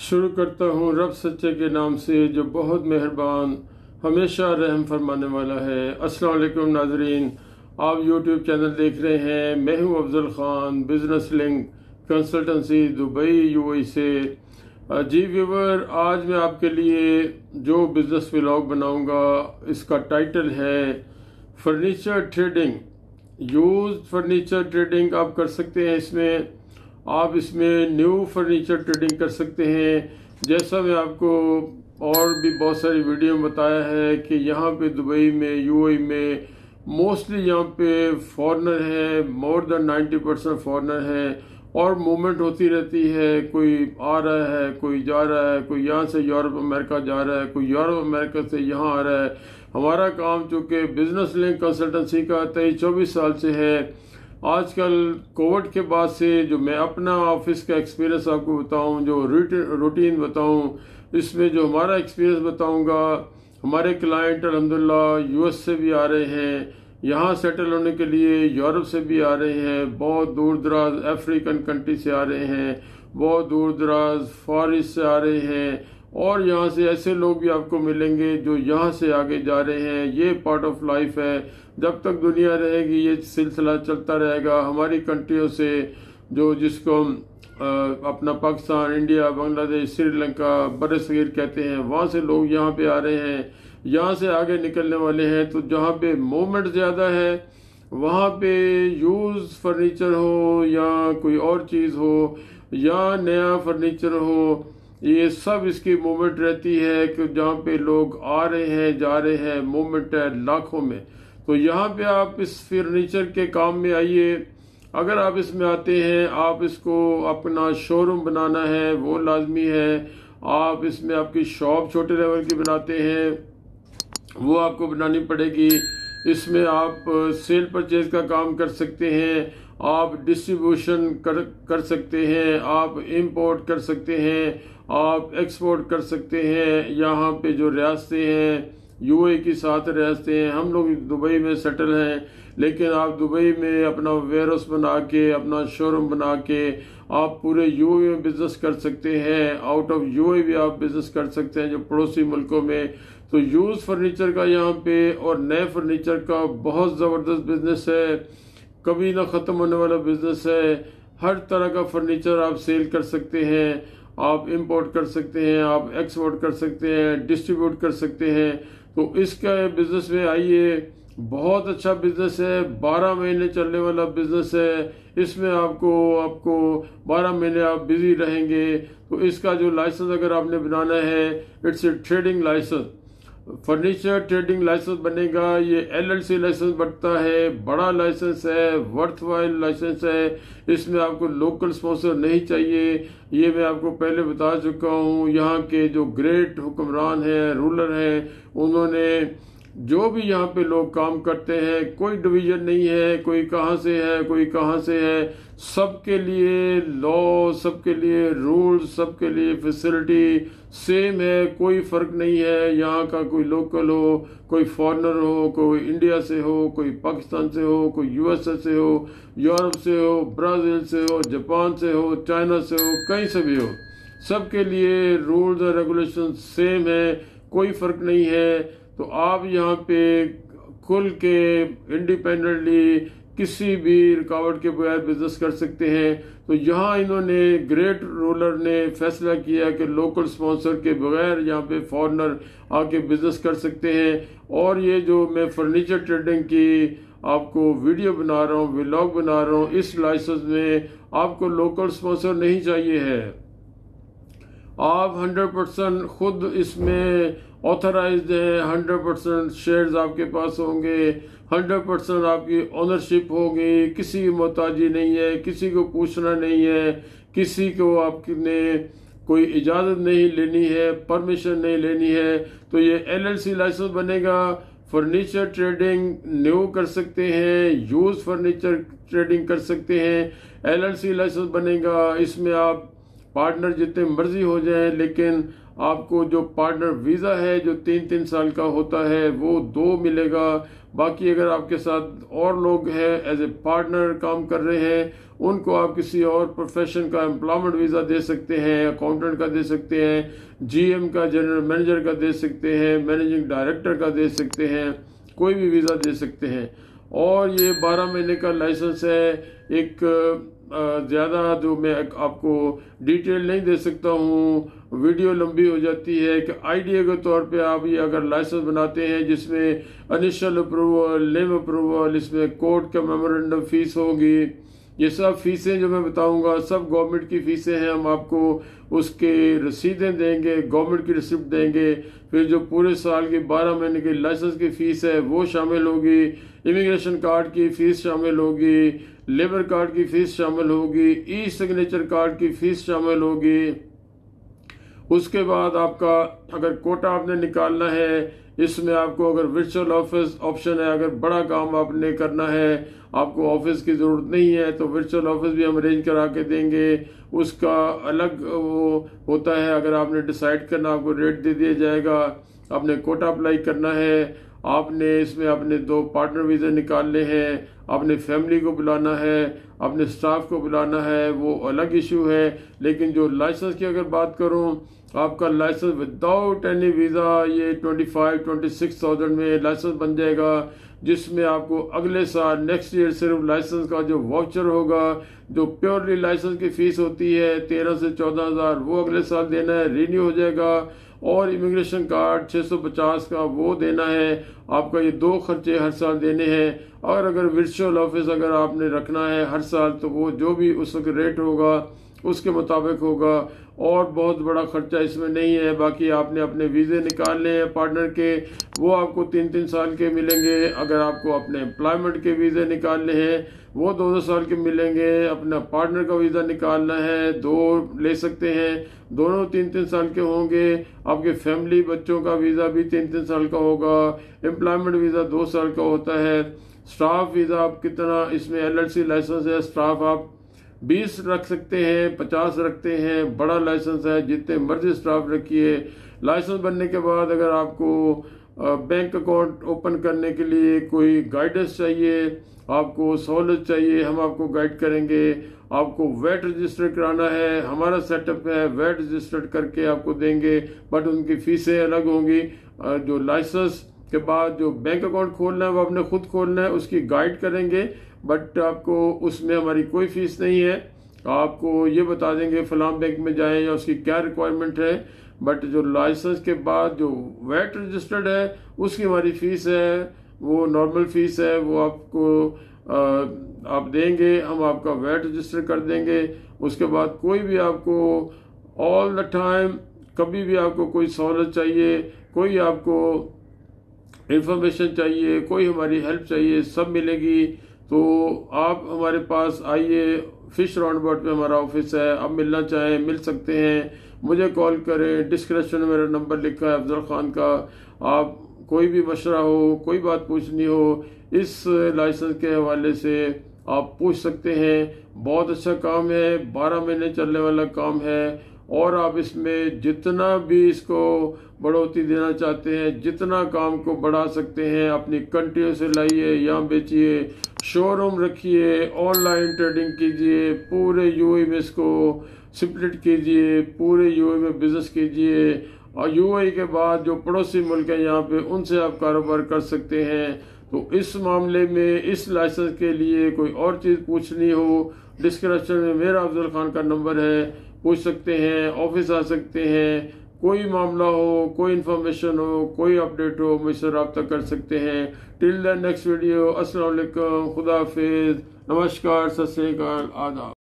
शुरू करता हूँ रब सच्चे के नाम से जो बहुत मेहरबान हमेशा रहम फरमाने वाला है। अस्सलाम वालेकुम नाजरीन, आप यूट्यूब चैनल देख रहे हैं। मैं हूँ Afzal Khan, business link consultancy Dubai UAE से। जी व्यूवर, आज मैं आपके लिए जो बिज़नेस व्लॉग बनाऊँगा इसका टाइटल है furniture trading. Used furniture trading आप कर सकते हैं। आप इसमें न्यू फर्नीचर ट्रेडिंग कर सकते हैं। जैसा मैं आपको और भी बहुत सारी वीडियो में बताया है कि यहाँ पे दुबई में यूएई में मोस्टली यहाँ पे फॉरेनर है, मोर देन 90% फॉरेनर है और मूवमेंट होती रहती है। कोई आ रहा है, कोई जा रहा है, कोई यहाँ से यूरोप अमेरिका जा रहा है, कोई यूरोप अमेरिका से यहाँ आ रहा है। हमारा काम चूँकि बिजनेस लिंक कंसल्टेंसी का 23-24 साल से है। आजकल कोविड के बाद से जो मैं अपना ऑफिस का एक्सपीरियंस आपको बताऊं, जो रूटीन बताऊं, इसमें जो हमारा एक्सपीरियंस बताऊंगा। हमारे क्लाइंट अल्हम्दुलिल्लाह यूएस से भी आ रहे हैं, यहाँ सेटल होने के लिए यूरोप से भी आ रहे हैं, बहुत दूर दराज अफ्रीकन कंट्री से आ रहे हैं, बहुत दूर दराज फार ईस्ट से आ रहे हैं और यहाँ से ऐसे लोग भी आपको मिलेंगे जो यहाँ से आगे जा रहे हैं। ये पार्ट ऑफ लाइफ है, जब तक दुनिया रहेगी ये सिलसिला चलता रहेगा। हमारी कंट्रियों से जो जिसको हम अपना पाकिस्तान, इंडिया, बांग्लादेश, श्रीलंका, बरसगीर कहते हैं, वहाँ से लोग यहाँ पे आ रहे हैं, यहाँ से आगे निकलने वाले हैं। तो जहाँ पे मूवमेंट ज़्यादा है वहाँ पे यूज फर्नीचर हो या कोई और चीज़ हो या नया फर्नीचर हो, ये सब इसकी मूवमेंट रहती है कि जहाँ पे लोग आ रहे हैं, जा रहे हैं, मूवमेंट है लाखों में। तो यहाँ पे आप इस फर्नीचर के काम में आइए। अगर आप इसमें आते हैं, आप इसको अपना शोरूम बनाना है वो लाजमी है। आप इसमें आपकी शॉप छोटे लेवल की बनाते हैं वो आपको बनानी पड़ेगी। इसमें आप सेल परचेज का काम कर सकते हैं, आप डिस्ट्रीब्यूशन कर सकते हैं, आप इंपोर्ट कर सकते हैं, आप एक्सपोर्ट कर सकते हैं। यहाँ पे जो रियासतें हैं यूएई की 7 रियासतें हैं, हम लोग दुबई में सेटल हैं, लेकिन आप दुबई में अपना वेयरहाउस बना के, अपना शोरूम बना के आप पूरे यूएई में बिजनेस कर सकते हैं। आउट ऑफ यूएई भी आप बिजनेस कर सकते हैं जो पड़ोसी मुल्कों में। तो यूज फर्नीचर का यहाँ पे और नए फर्नीचर का बहुत ज़बरदस्त बिजनेस है, कभी ना ख़त्म होने वाला बिजनेस है। हर तरह का फर्नीचर आप सेल कर सकते हैं, आप इंपोर्ट कर सकते हैं, आप एक्सपोर्ट कर सकते हैं, डिस्ट्रीब्यूट कर सकते हैं। तो इसका बिजनेस में आइए, बहुत अच्छा बिजनेस है, 12 महीने चलने वाला बिजनेस है। इसमें आपको 12 महीने आप बिजी रहेंगे। तो इसका जो लाइसेंस अगर आपने बनाना है, it's a trading licence, furniture trading licence बनेगा। ये एलएलसी लाइसेंस बनता है, बड़ा लाइसेंस है, वर्थवाइल लाइसेंस है। इसमें आपको लोकल स्पॉन्सर नहीं चाहिए, ये मैं आपको पहले बता चुका हूँ। यहाँ के जो ग्रेट हुक्मरान हैं, रूलर हैं, उन्होंने जो भी यहाँ पे लोग काम करते हैं, कोई डिवीजन नहीं है, कोई कहाँ से है, कोई कहाँ से है, सबके लिए लॉ, सबके लिए रूल्स, सबके लिए फैसिलिटी सेम है, कोई फर्क नहीं है। यहाँ का कोई लोकल हो, कोई फॉरेनर हो, कोई इंडिया से हो, कोई पाकिस्तान से हो, कोई यूएसए से हो, यूरोप से हो, ब्राज़ील से हो, जापान से हो, चाइना से हो, कहीं से भी हो, सबके लिए रूल्स और रेगुलेशन सेम है, कोई फर्क नहीं है। तो आप यहाँ पे खुल के इंडिपेंडेंटली किसी भी रुकावट के बगैर बिजनेस कर सकते हैं। तो यहाँ इन्होंने ग्रेट रूलर ने फैसला किया कि लोकल स्पॉन्सर के बगैर यहाँ पे फॉरेनर आके बिजनेस कर सकते हैं। और ये जो मैं फर्नीचर ट्रेडिंग की आपको वीडियो बना रहा हूँ, व्लॉग बना रहा हूँ, इस लाइसेंस में आपको लोकल स्पॉन्सर नहीं चाहिए है। आप 100% खुद इसमें ऑथराइज्ड है, 100% शेयर्स आपके पास होंगे, 100% आपकी ओनरशिप होगी, किसी की मोहताजी नहीं है, किसी को पूछना नहीं है, किसी को आपने कोई इजाज़त नहीं लेनी है, परमिशन नहीं लेनी है। तो ये एलएलसी लाइसेंस बनेगा। फर्नीचर ट्रेडिंग न्यू कर सकते हैं, यूज फर्नीचर ट्रेडिंग कर सकते हैं। एलएलसी लाइसेंस बनेगा, इसमें आप पार्टनर जितने मर्जी हो जाएं, लेकिन आपको जो पार्टनर वीज़ा है जो 3-3 साल का होता है वो 2 मिलेगा। बाकी अगर आपके साथ और लोग हैं एज ए पार्टनर काम कर रहे हैं, उनको आप किसी और प्रोफेशन का एम्प्लॉयमेंट वीज़ा दे सकते हैं, अकाउंटेंट का दे सकते हैं, जीएम का, जनरल मैनेजर का दे सकते हैं, मैनेजिंग डायरेक्टर का दे सकते हैं, कोई भी वीज़ा दे सकते हैं। और ये 12 महीने का लाइसेंस है। एक ज़्यादा जो मैं आपको डिटेल नहीं दे सकता हूँ, वीडियो लंबी हो जाती है। कि आइडिया के तौर पे आप ये अगर लाइसेंस बनाते हैं जिसमें इनिशियल अप्रूवल, नेम अप्रूवल, इसमें कोर्ट का मेमोरेंडम फीस होगी, ये सब फीसें जो मैं बताऊंगा सब गवर्नमेंट की फीसें हैं। हम आपको उसके रसीदें देंगे, गवर्नमेंट की रिसिप्ट देंगे। फिर जो पूरे साल की 12 महीने की लाइसेंस की फीस है वो शामिल होगी, इमिग्रेशन कार्ड की फीस शामिल होगी, लेबर कार्ड की फीस शामिल होगी, ई सिग्नेचर कार्ड की फीस शामिल होगी। उसके बाद आपका अगर कोटा आपने निकालना है, इसमें आपको अगर वर्चुअल ऑफिस ऑप्शन है, अगर बड़ा काम आपने करना है, आपको ऑफिस की ज़रूरत नहीं है तो वर्चुअल ऑफिस भी हम अरेंज करा के देंगे। उसका अलग वो होता है, अगर आपने डिसाइड करना आपको रेट दे दिया जाएगा। आपने कोटा अप्लाई करना है, आपने इसमें अपने 2 पार्टनर वीज़े निकालने हैं, अपने फैमिली को बुलाना है, अपने स्टाफ को बुलाना है, वो अलग इशू है। लेकिन जो लाइसेंस की अगर बात करूं, आपका लाइसेंस विदाउट एनी वीज़ा ये 25-26,000 में लाइसेंस बन जाएगा, जिसमें आपको अगले साल नेक्स्ट ईयर सिर्फ लाइसेंस का जो वाउचर होगा, जो प्योरली लाइसेंस की फीस होती है 13 से 14,000, वो अगले साल देना है, रिन्यू हो जाएगा। और इमिग्रेशन कार्ड 650 का वो देना है। आपका ये 2 खर्चे हर साल देने हैं। और अगर वर्चुअल ऑफिस अगर आपने रखना है हर साल तो वो जो भी उस वक्त रेट होगा उसके मुताबिक होगा। और बहुत बड़ा खर्चा इसमें नहीं है। बाकी आपने अपने वीज़े निकालने हैं पार्टनर के, वो आपको 3-3 साल के मिलेंगे। अगर आपको अपने एम्प्लॉयमेंट के वीज़े निकालने हैं वो 2-2 साल के मिलेंगे। अपना पार्टनर का वीज़ा निकालना है 2 ले सकते हैं, दोनों 3-3 साल के होंगे। आपके फैमिली बच्चों का वीज़ा भी 3-3 साल का होगा। एम्प्लॉयमेंट वीज़ा 2 साल का होता है। स्टाफ वीज़ा आप कितना, इसमें LLC लाइसेंस है, स्टाफ आप 20 रख सकते हैं, 50 रखते हैं, बड़ा लाइसेंस है, जितने मर्जी स्टाफ रखिए। लाइसेंस बनने के बाद अगर आपको बैंक अकाउंट ओपन करने के लिए कोई गाइडेंस चाहिए, आपको सहूलत चाहिए, हम आपको गाइड करेंगे। आपको वैट रजिस्टर कराना है, हमारा सेटअप है, वैट रजिस्टर करके आपको देंगे, बट उनकी फीसें अलग होंगी। जो लाइसेंस के बाद जो बैंक अकाउंट खोलना है वो आपने खुद खोलना है, उसकी गाइड करेंगे, बट आपको उसमें हमारी कोई फीस नहीं है। आपको ये बता देंगे फलां बैंक में जाएं या उसकी क्या रिक्वायरमेंट है। बट जो लाइसेंस के बाद जो वैट रजिस्टर्ड है उसकी हमारी फीस है, वो नॉर्मल फीस है, वो आपको आप देंगे, हम आपका वैट रजिस्टर कर देंगे। उसके बाद कोई भी आपको ऑल द टाइम कभी भी आपको कोई सहूलत चाहिए, कोई आपको इंफॉर्मेशन चाहिए, कोई हमारी हेल्प चाहिए, सब मिलेगी। तो आप हमारे पास आइए, फिश राउंड अबाउट पे हमारा ऑफिस है। आप मिलना चाहें मिल सकते हैं, मुझे कॉल करें। डिस्क्रिप्शन में मेरा नंबर लिखा है अफजल खान का। आप कोई भी मशवरा हो, कोई बात पूछनी हो, इस लाइसेंस के हवाले से आप पूछ सकते हैं। बहुत अच्छा काम है, 12 महीने चलने वाला काम है। और आप इसमें जितना भी इसको बढ़ोतरी देना चाहते हैं, जितना काम को बढ़ा सकते हैं, अपनी कंट्रियों से लाइए, यहाँ बेचिए, शोरूम रखिए, ऑनलाइन ट्रेडिंग कीजिए, पूरे यूएई में इसको स्प्लिट कीजिए, पूरे यूएई में बिजनेस कीजिए। और यूएई के बाद जो पड़ोसी मुल्क हैं यहाँ पे, उनसे आप कारोबार कर सकते हैं। तो इस मामले में इस लाइसेंस के लिए कोई और चीज़ पूछनी हो, डिस्क्रिप्शन में मेरा अफजल खान का नंबर है, पूछ सकते हैं, ऑफिस आ सकते हैं। कोई मामला हो, कोई इन्फॉर्मेशन हो, कोई अपडेट हो, मुझसे रब्ता कर सकते हैं। टिल द नेक्स्ट वीडियो, अस्सलाम वालेकुम, खुदा हाफिज, नमस्कार, सत श्री अकाल, आदाब।